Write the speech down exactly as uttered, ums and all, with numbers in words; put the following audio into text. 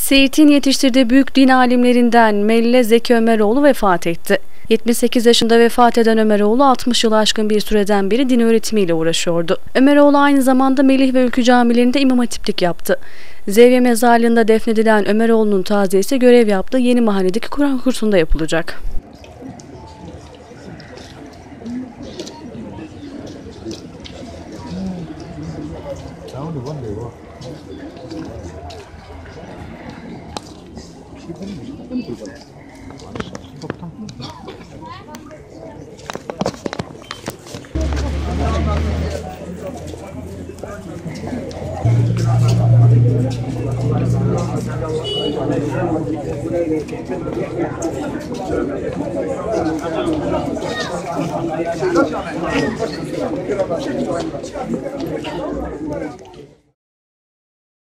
Siirt'in yetiştirdiği büyük din alimlerinden Melle Zeki Ömeroğlu vefat etti. yetmiş sekiz yaşında vefat eden Ömeroğlu altmış yılı aşkın bir süreden beri din öğretimiyle uğraşıyordu. Ömeroğlu aynı zamanda Melih ve Ülkü camilerinde imam hatiplik yaptı. Zevye mezarlığında defnedilen Ömeroğlu'nun taziyesi görev yaptığı Yeni Mahalle'deki Kur'an kursunda yapılacak.